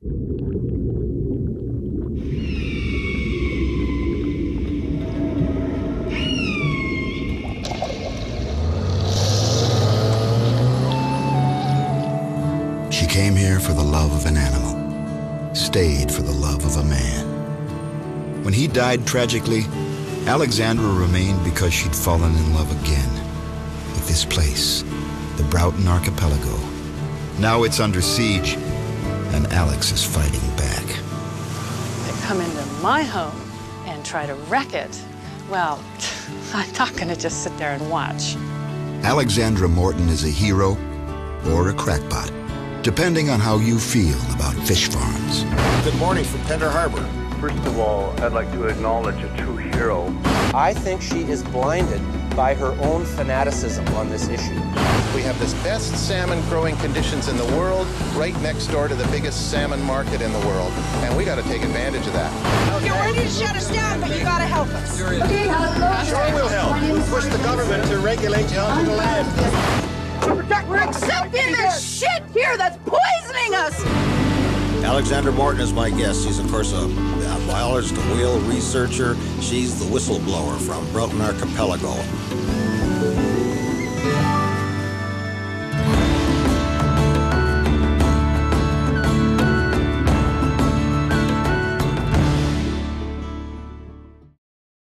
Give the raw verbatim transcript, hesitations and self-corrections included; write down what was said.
She came here for the love of an animal, stayed for the love of a man. When he died tragically, Alexandra remained because she'd fallen in love again with this place, the Broughton Archipelago. Now it's under siege, and Alex is fighting back. They come into my home and try to wreck it. Well, I'm not going to just sit there and watch. Alexandra Morton is a hero or a crackpot, depending on how you feel about fish farms. Good morning from Tender Harbor. First of all, I'd like to acknowledge a true hero. I think she is blinded by her own fanaticism on this issue. We have the best salmon growing conditions in the world, right next door to the biggest salmon market in the world, and we got to take advantage of that. You're ready to shut us down, but you got to help us. Sure we'll help. We'll push the government to regulate you onto the land. We're accepting this shit here that's poisoning us. Alexandra Morton is my guest. She's, of course, a, a biologist, a whale researcher. She's the whistleblower from Broughton Archipelago.